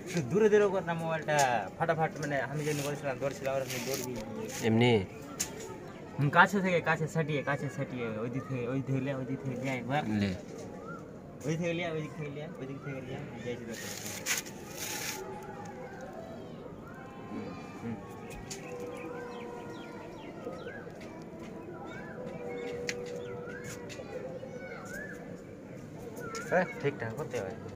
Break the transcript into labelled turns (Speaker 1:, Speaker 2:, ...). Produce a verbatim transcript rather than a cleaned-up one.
Speaker 1: দূরে দূরে কর না মোবাইলটা ফাটাফাট মানে আমি যেন বলছিলাম দৌড়ছিলাম আর আপনি দৌড়বি
Speaker 2: এমনি
Speaker 1: কাছে থেকে কাছে সাটিয়ে কাছে সাটিয়ে ওই দিক থেকে ওই থেকে ওই দিক থেকে নিয়ে একবার
Speaker 2: লে
Speaker 1: ওই থেকে লিয়া ওই দিক থেকে লিয়া ওই দিক থেকে লিয়া যাইছি তো ठीक ठाक होते हैं